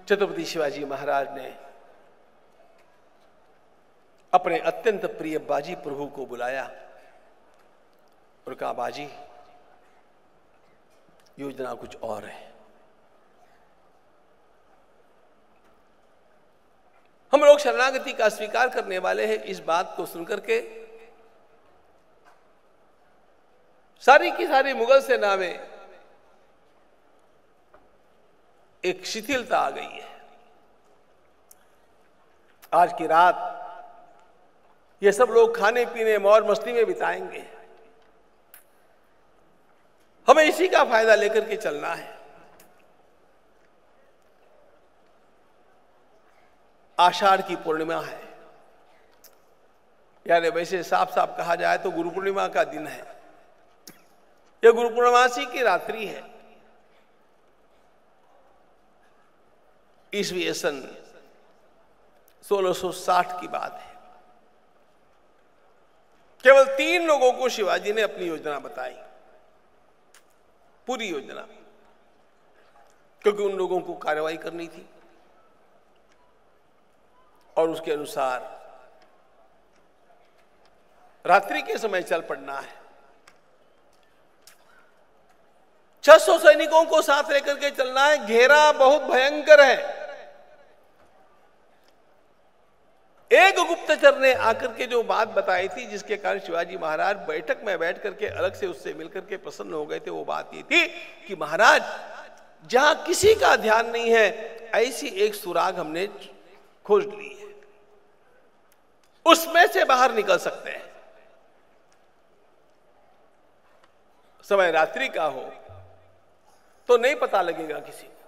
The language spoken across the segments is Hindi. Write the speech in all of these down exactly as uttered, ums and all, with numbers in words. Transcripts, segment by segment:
छत्रपति शिवाजी महाराज ने अपने अत्यंत प्रिय बाजी प्रभु को बुलाया और कहा, बाजी, योजना कुछ और है। हम लोग शरणागति का स्वीकार करने वाले हैं। इस बात को सुनकर के सारी की सारी मुगल सेना में एक शिथिलता आ गई है। आज की रात ये सब लोग खाने पीने मौज मस्ती में बिताएंगे, हमें इसी का फायदा लेकर के चलना है। आषाढ़ की पूर्णिमा है, यानी वैसे साफ साफ कहा जाए तो गुरु पूर्णिमा का दिन है। यह गुरु पूर्णिमासी की रात्रि है। ईस्वी सन सोलह सौ साठ की बात है। केवल तीन लोगों को शिवाजी ने अपनी योजना बताई, पूरी योजना, क्योंकि उन लोगों को कार्रवाई करनी थी और उसके अनुसार रात्रि के समय चल पड़ना है। छह सौ सैनिकों को साथ लेकर के चलना है। घेरा बहुत भयंकर है। एक गुप्तचर ने आकर के जो बात बताई थी, जिसके कारण शिवाजी महाराज बैठक में बैठ करके अलग से उससे मिलकर के प्रसन्न हो गए थे, वो बात ये थी कि महाराज, जहां किसी का ध्यान नहीं है, ऐसी एक सुराग हमने खोज ली है, उसमें से बाहर निकल सकते हैं। समय रात्रि का हो तो नहीं पता लगेगा किसी को,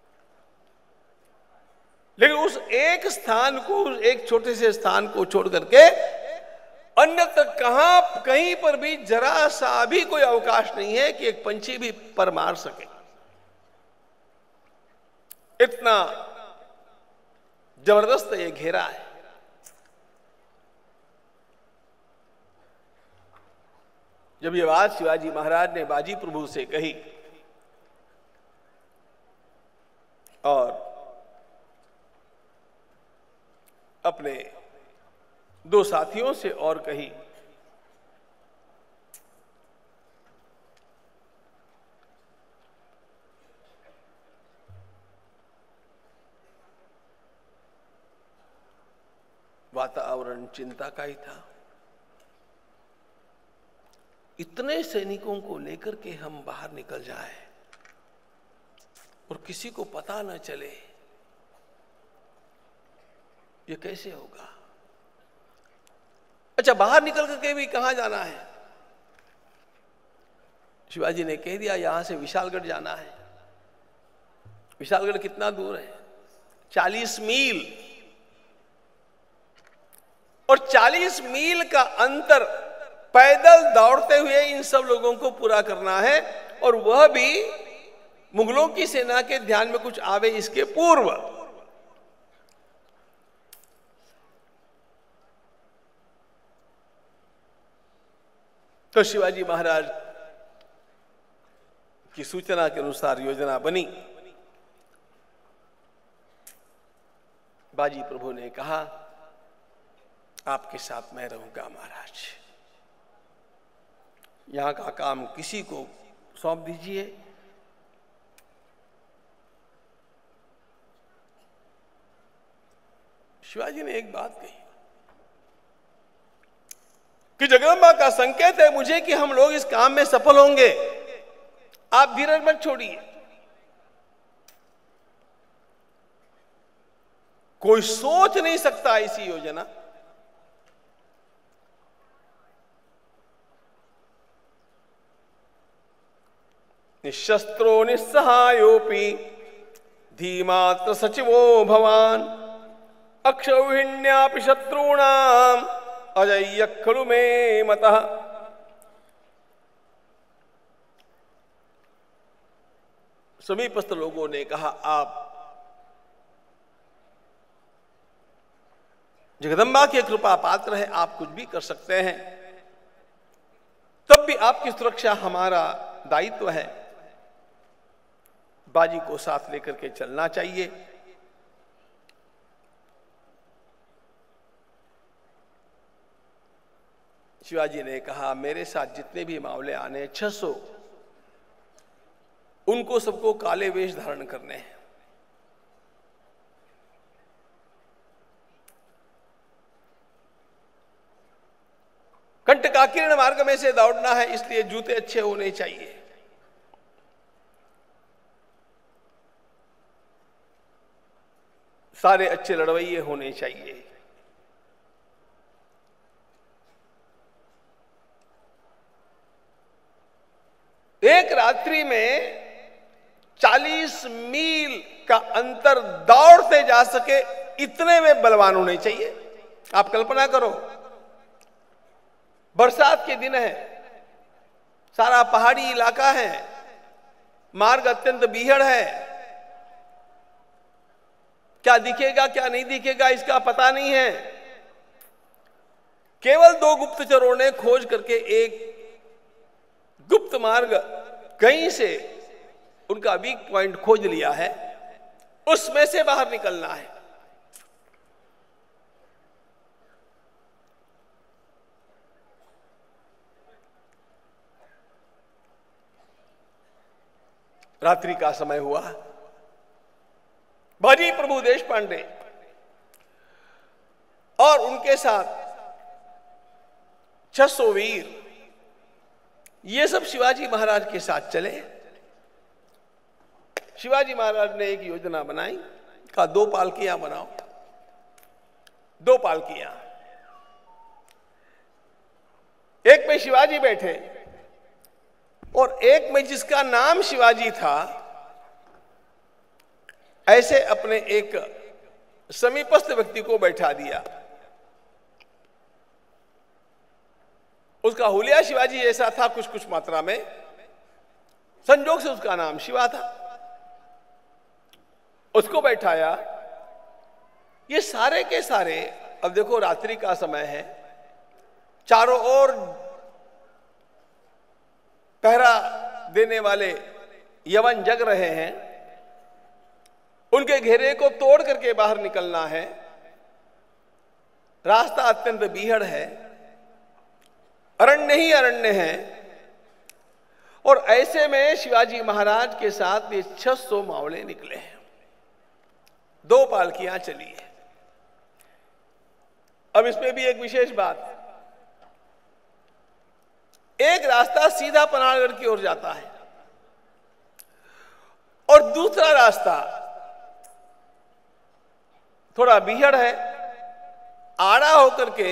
लेकिन उस एक स्थान को, उस एक छोटे से स्थान को छोड़ करके अन्यत्र कहां कहीं पर भी जरा सा भी कोई अवकाश नहीं है कि एक पंछी भी पर मार सके। इतना जबरदस्त ये घेरा है। जब ये बात शिवाजी महाराज ने बाजी प्रभु से कही और अपने दो साथियों से और कही, वातावरण चिंता का ही था। इतने सैनिकों को लेकर के हम बाहर निकल जाएं और किसी को पता न चले, ये कैसे होगा? अच्छा, बाहर निकल करके भी कहां जाना है? शिवाजी ने कह दिया, यहां से विशालगढ़ जाना है। विशालगढ़ कितना दूर है? चालीस मील। और चालीस मील का अंतर पैदल दौड़ते हुए इन सब लोगों को पूरा करना है, और वह भी मुगलों की सेना के ध्यान में कुछ आवे इसके पूर्व। तो शिवाजी महाराज की सूचना के अनुसार योजना बनी। बाजी प्रभु ने कहा, आपके साथ मैं रहूंगा महाराज, यहां का काम किसी को सौंप दीजिए। शिवाजी ने एक बात कही कि जगदम्बा का संकेत है मुझे कि हम लोग इस काम में सफल होंगे, आप धीरज मत छोड़िए। कोई सोच नहीं सकता ऐसी योजना। निशस्त्रो निस्सहायोपि धीमात्र सचिवो भवान अक्षौहिण्यापि शत्रूणाम अजय्य खलु मे मतः। समीपस्थ लोगों ने कहा, आप जगदम्बा के कृपा पात्र हैं, आप कुछ भी कर सकते हैं, तब भी आपकी सुरक्षा हमारा दायित्व है। बाजी को साथ लेकर के चलना चाहिए। शिवाजी ने कहा, मेरे साथ जितने भी मामले आने छह सौ, उनको सबको काले वेश धारण करने हैं। कंटकाकीर्ण मार्ग में से दौड़ना है, इसलिए जूते अच्छे होने चाहिए। सारे अच्छे लड़वैये होने चाहिए। एक रात्रि में चालीस मील का अंतर दौड़ते जा सके, इतने में बलवान होने चाहिए। आप कल्पना करो, बरसात के दिन है, सारा पहाड़ी इलाका है, मार्ग अत्यंत बीहड़ है, क्या दिखेगा क्या नहीं दिखेगा इसका पता नहीं है। केवल दो गुप्तचरों ने खोज करके एक गुप्त मार्ग कहीं से उनका वीक पॉइंट खोज लिया है, उसमें से बाहर निकलना है। रात्रि का समय हुआ। बाजी प्रभु देशपांडे और उनके साथ छह सौ वीर, ये सब शिवाजी महाराज के साथ चले। शिवाजी महाराज ने एक योजना बनाई, कहा दो पालकियां बनाओ। दो पालकियां, एक में शिवाजी बैठे और एक में जिसका नाम शिवाजी था, ऐसे अपने एक समीपस्थ व्यक्ति को बैठा दिया। उसका हुलिया शिवाजी जैसा था कुछ कुछ मात्रा में, संजोग से उसका नाम शिवा था। उसको बैठाया। ये सारे के सारे, अब देखो रात्रि का समय है, चारों ओर पहरा देने वाले यवन जग रहे हैं, उनके घेरे को तोड़ करके बाहर निकलना है। रास्ता अत्यंत बीहड़ है, अरण्य ही अरण्य है, और ऐसे में शिवाजी महाराज के साथ ये छह सौ मावले निकले हैं। दो पालकियां चली है। अब इसमें भी एक विशेष बात, एक रास्ता सीधा पनाहगढ़ की ओर जाता है और दूसरा रास्ता थोड़ा बीहड़ है, आड़ा होकर के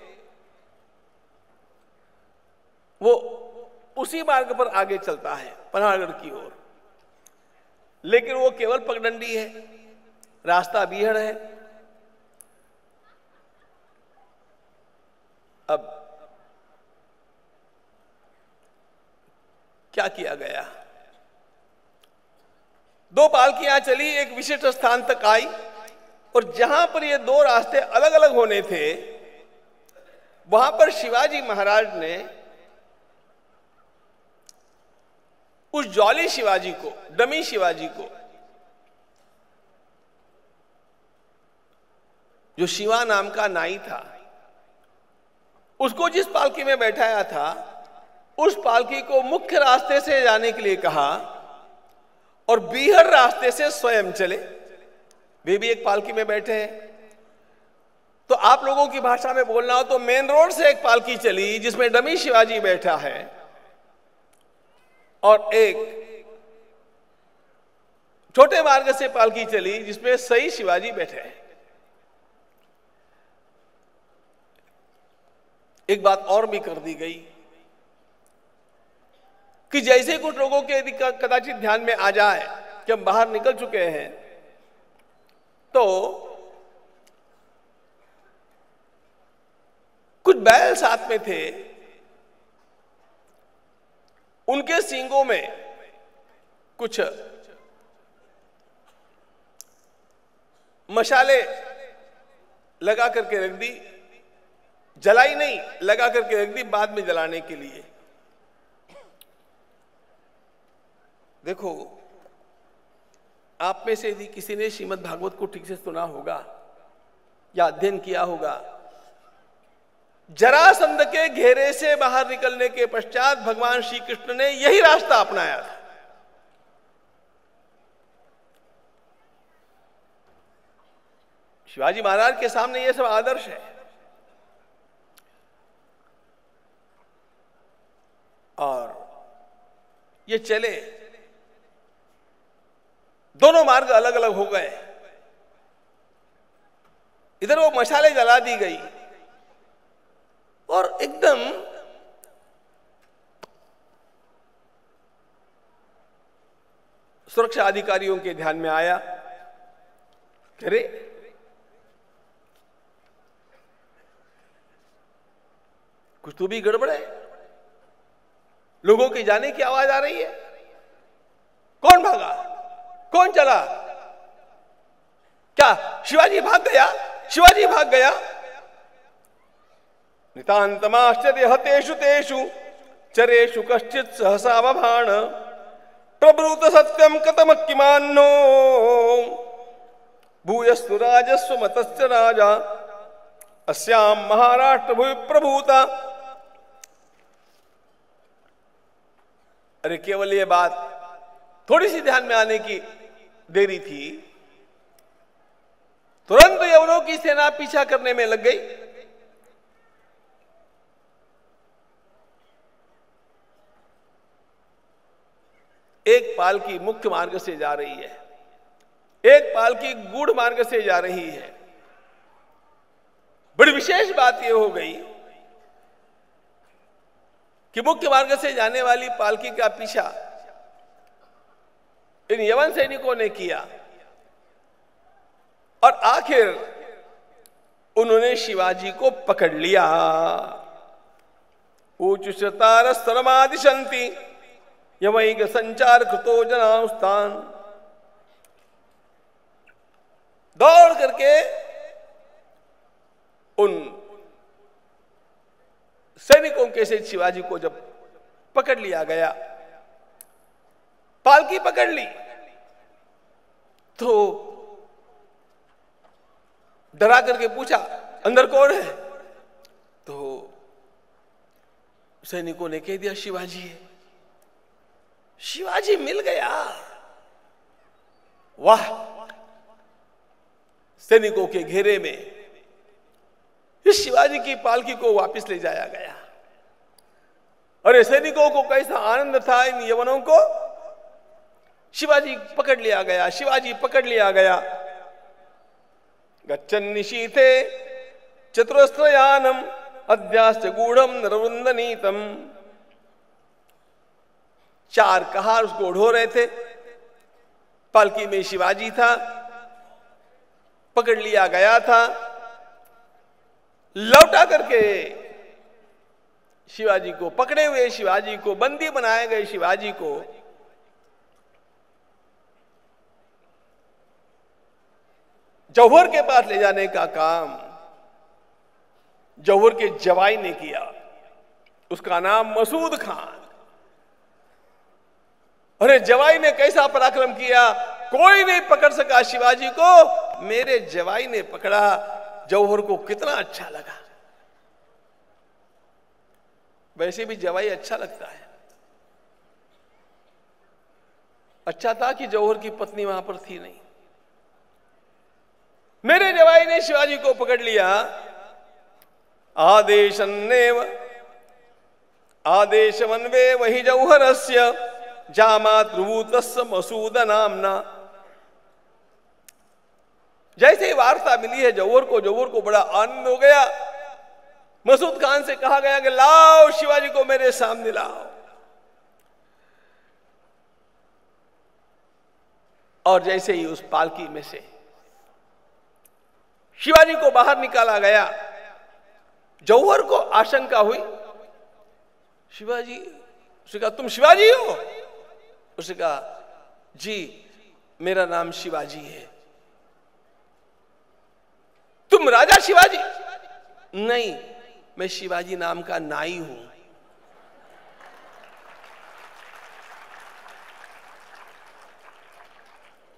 वो उसी मार्ग पर आगे चलता है पनाहगढ़ की ओर, लेकिन वो केवल पगडंडी है, रास्ता बीहड़ है। अब क्या किया गया? दो पालकियां चली, एक विशिष्ट स्थान तक आई, और जहां पर ये दो रास्ते अलग अलग होने थे, वहां पर शिवाजी महाराज ने उस जौली शिवाजी को, डमी शिवाजी को, जो शिवा नाम का नाई था, उसको जिस पालकी में बैठाया था, उस पालकी को मुख्य रास्ते से जाने के लिए कहा और बीहड़ रास्ते से स्वयं चले। वे भी एक पालकी में बैठे हैं। तो आप लोगों की भाषा में बोलना हो तो मेन रोड से एक पालकी चली जिसमें डमी शिवाजी बैठा है, और एक छोटे मार्ग से पालकी चली जिसमें सही शिवाजी बैठे हैं। एक बात और भी कर दी गई कि जैसे कुछ लोगों के यदि कदाचित ध्यान में आ जाए कि हम बाहर निकल चुके हैं, तो कुछ बैल साथ में थे, उनके सींगों में कुछ मशाले लगा करके रख दी, जलाई नहीं, लगा करके रख दी बाद में जलाने के लिए। देखो, आप में से यदि किसी ने श्रीमद् भागवत को ठीक से सुना होगा या अध्ययन किया होगा, जरासंध के घेरे से बाहर निकलने के पश्चात भगवान श्री कृष्ण ने यही रास्ता अपनाया था। शिवाजी महाराज के सामने यह सब आदर्श है। और ये चले, दोनों मार्ग अलग अलग हो गए। इधर वो मशाले जला दी गई और एकदम सुरक्षा अधिकारियों के ध्यान में आया, अरे कुछ तो भी गड़बड़ है, लोगों की जाने की आवाज आ रही है। कौन भागा, कौन चला? क्या शिवाजी भाग गया? शिवाजी भाग गया? नितान्तमाश्चर्य हतेषु तेषु चरेषु कश्चित् सहसा बभाण प्रब्रूत सत्यम कतम किमान्नो भूयस्तु राजस्व मतस्य राजा अस्याम महाराष्ट्र भूमि प्रभूता। अरे केवल ये बात थोड़ी सी ध्यान में आने की देरी थी, तुरंत यवनों की सेना पीछा करने में लग गई। एक पालकी मुख्य मार्ग से जा रही है, एक पालकी गूढ़ मार्ग से जा रही है। बड़ी विशेष बात यह हो गई कि मुख्य मार्ग से जाने वाली पालकी का पीछा इन यवन सैनिकों ने किया और आखिर उन्होंने शिवाजी को पकड़ लिया। ऊचुशतार स्तरमादिशंति यमैक संचार कृतो जनास्तान। दौड़ करके उन सैनिकों के से शिवाजी को जब पकड़ लिया गया, पालकी पकड़ ली, तो डरा करके पूछा अंदर कौन है? तो सैनिकों ने कह दिया शिवाजी है। शिवाजी मिल गया। वाह! सैनिकों के घेरे में इस शिवाजी की पालकी को वापस ले जाया गया। अरे सैनिकों को कैसा आनंद था इन यवनों को। शिवाजी पकड़ लिया गया, शिवाजी पकड़ लिया गया। गच्छन् निशीथे चतुरस्त्रयानम अद्याश्च गूढ़म नरवृंदनीतम। चार कहार उसको ढो रहे थे, पालकी में शिवाजी था, पकड़ लिया गया था। लौटा करके शिवाजी को, पकड़े हुए शिवाजी को, बंदी बनाए गए शिवाजी को जौहर के पास ले जाने का काम जौहर के जवाई ने किया। उसका नाम मसूद खान। अरे जवाई ने कैसा पराक्रम किया, कोई नहीं पकड़ सका शिवाजी को, मेरे जवाई ने पकड़ा। जौहर को कितना अच्छा लगा। वैसे भी जवाई अच्छा लगता है। अच्छा था कि जौहर की पत्नी वहां पर थी नहीं। मेरे जवाई ने शिवाजी को पकड़ लिया। आदेशन्नेव आदेशवन्वे वही जौहरस्य जामातृभूतस्य मसूद नामना। जैसे ही वार्ता मिली है जौहर को, जौहर को बड़ा आनंद हो गया। मसूद खान से कहा गया कि लाओ शिवाजी को मेरे सामने लाओ। और जैसे ही उस पालकी में से शिवाजी को बाहर निकाला गया, जौहर को आशंका हुई। शिवाजी, उसने कहा तुम शिवाजी हो? उसने कहा जी मेरा नाम शिवाजी है। तुम राजा शिवाजी? नहीं, मैं शिवाजी नाम का नाई हूं।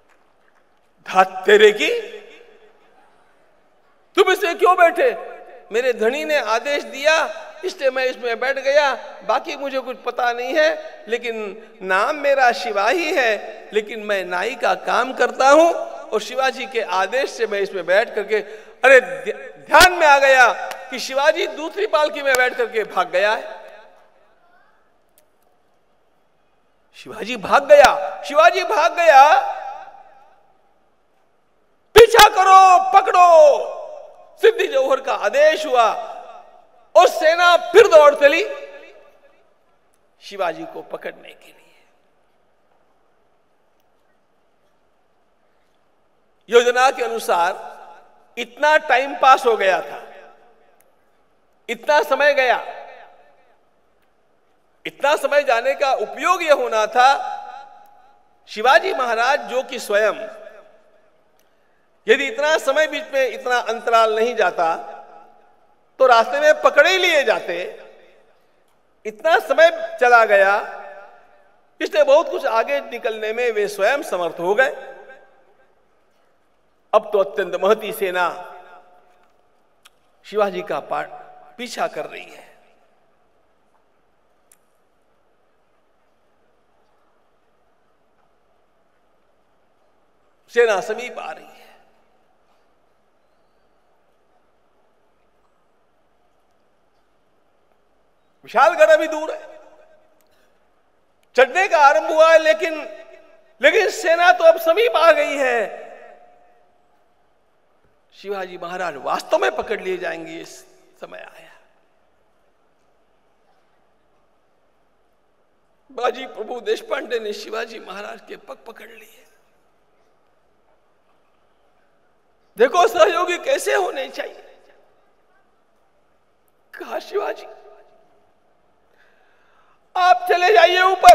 धात तेरे की, तुम इसमें क्यों बैठे? मेरे धनी ने आदेश दिया, इसलिए मैं इसमें बैठ गया, बाकी मुझे कुछ पता नहीं है, लेकिन नाम मेरा शिवा ही है, लेकिन मैं नाई का काम करता हूं और शिवाजी के आदेश से मैं इसमें बैठ करके, अरे ध्यान में आ गया कि शिवाजी दूसरी पालकी में बैठ करके भाग गया है। शिवाजी भाग गया, शिवाजी भाग गया, पीछा करो, पकड़ो। सिद्धि जौहर का आदेश हुआ और सेना फिर दौड़ चली शिवाजी को पकड़ने के लिए। योजना के अनुसार इतना टाइम पास हो गया था, इतना समय गया, इतना समय जाने का उपयोग यह होना था, शिवाजी महाराज जो कि स्वयं, यदि इतना समय बीच में इतना अंतराल नहीं जाता तो रास्ते में पकड़े लिए जाते। इतना समय चला गया, इसलिए बहुत कुछ आगे निकलने में वे स्वयं समर्थ हो गए। अब तो अत्यंत महती सेना शिवाजी का पीछा कर रही है। सेना समीप आ रही है। विशालगढ़ अभी दूर है, चढ़ने का आरंभ हुआ है, लेकिन लेकिन सेना तो अब समीप आ गई है। शिवाजी महाराज वास्तव में पकड़ लिए जाएंगे, इस समय आया। बाजी प्रभु देशपांडे ने शिवाजी महाराज के पग पकड़ लिए। देखो सहयोगी कैसे होने चाहिए। कहा शिवाजी आप चले जाइए ऊपर,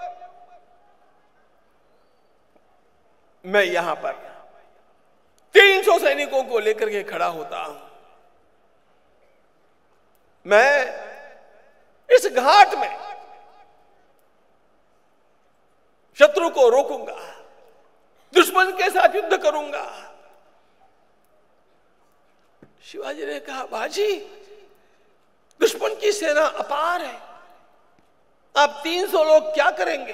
मैं यहां पर तीन सौ सैनिकों को लेकर के खड़ा होता हूं। मैं इस घाट में शत्रु को रोकूंगा, दुश्मन के साथ युद्ध करूंगा। शिवाजी ने कहा बाजी दुश्मन की सेना अपार है, आप तीन सौ लोग क्या करेंगे?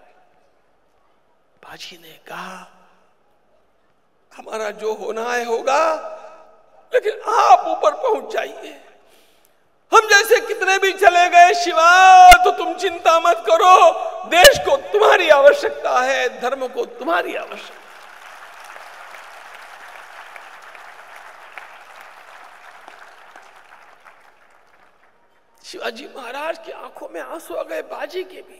बाजी ने कहा हमारा जो होना है होगा, लेकिन आप ऊपर पहुंच जाइए। हम जैसे कितने भी चले गए शिवा, तो तुम चिंता मत करो, देश को तुम्हारी आवश्यकता है, धर्म को तुम्हारी आवश्यकता। शिवाजी महाराज की आंखों में आंसू आ गए, बाजी के भी।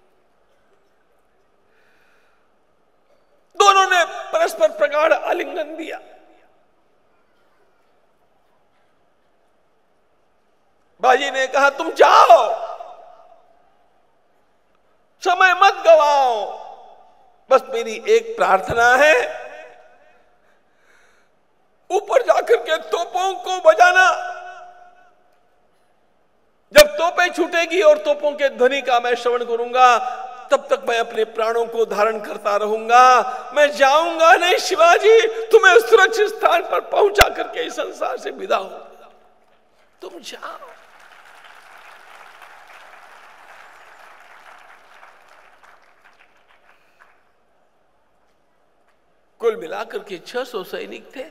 दोनों ने परस्पर प्रगाढ़ आलिंगन दिया। बाजी ने कहा तुम जाओ, समय मत गवाओ, बस मेरी एक प्रार्थना है, ऊपर जाकर के तोपों को बजाना। जब तोपें छूटेगी और तोपों के ध्वनि का मैं श्रवण करूंगा, तब तक मैं अपने प्राणों को धारण करता रहूंगा। मैं जाऊंगा नहीं शिवाजी, तुम्हें सुरक्षित स्थान पर पहुंचा करके इस संसार से विदा हो, तुम जाओ। कुल मिलाकर के छह सौ सैनिक थे।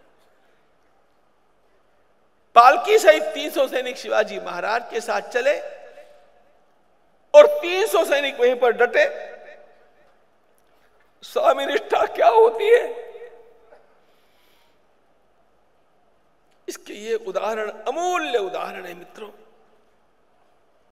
पालकी सहित तीन सौ सैनिक शिवाजी महाराज के साथ चले और तीन सौ सैनिक वहीं पर डटे। स्वामी निष्ठा क्या होती है, इसके ये उदाहरण अमूल्य उदाहरण है मित्रों।